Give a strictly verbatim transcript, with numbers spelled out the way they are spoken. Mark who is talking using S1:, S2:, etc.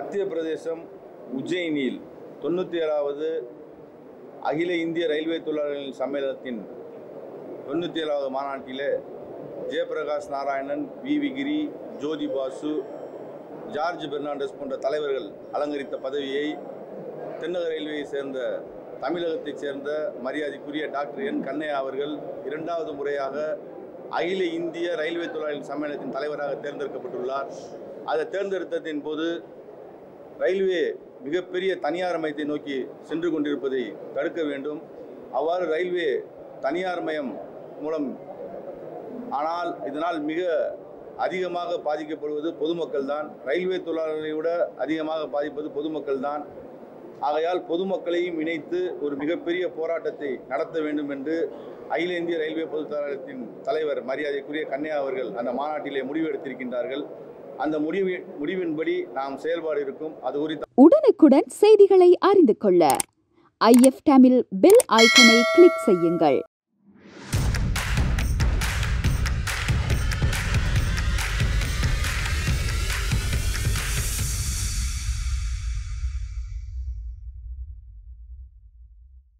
S1: மத்திய பிரதேசம் உஜ்ஜயினில் தொண்ணூற்றி ஏழாவது அகில இந்திய ரயில்வே தொழிலாளர்கள் சம்மேளனத்தின் தொண்ணூற்றி ஏழாவது மாநாட்டிலே ஜெயபிரகாஷ் நாராயணன், வி வி கிரி, ஜோதி பாசு, ஜார்ஜ் பெர்னாண்டஸ் போன்ற தலைவர்கள் அலங்கரித்த பதவியை தென்னக ரயில்வேயை சேர்ந்த தமிழகத்தைச் சேர்ந்த மரியாதைக்குரிய டாக்டர் என் கண்ணையா அவர்கள் இரண்டாவது முறையாக அகில இந்திய ரயில்வே தொழிலாளர்கள் சம்மேளனத்தின் தலைவராக தேர்ந்தெடுக்கப்பட்டுள்ளார். அதை தேர்ந்தெடுத்ததின் போது ரயில்வே மிகப்பெரிய தனியார்மயத்தை நோக்கி சென்று கொண்டிருப்பதை தடுக்க வேண்டும். அவ்வாறு ரயில்வே தனியார்மயம் மூலம் ஆனால் இதனால் மிக அதிகமாக பாதிக்கப்படுவது பொதுமக்கள் தான். ரயில்வே தொழிலாளர்களை விட அதிகமாக பாதிப்பது பொதுமக்கள் தான். ஆகையால் பொதுமக்களையும் இணைத்து ஒரு மிகப்பெரிய போராட்டத்தை நடத்த வேண்டும் என்று அகில இந்திய ரயில்வே பொதுத்தலைவரத்தின் தலைவர் மரியாதைக்குரிய கண்ணையா அவர்கள் அந்த மாநாட்டிலே முடிவு எடுத்திருக்கின்றார்கள். அந்த முடிவு முடிவின்படி நாம் செயல்பாடு இருக்கும். அது குறித்து
S2: உடனுக்குடன் செய்திகளை அறிந்து கொள்ள ஐ எஃப் தமிழ் பெல் ஐக்கனை கிளிக் செய்யுங்கள்.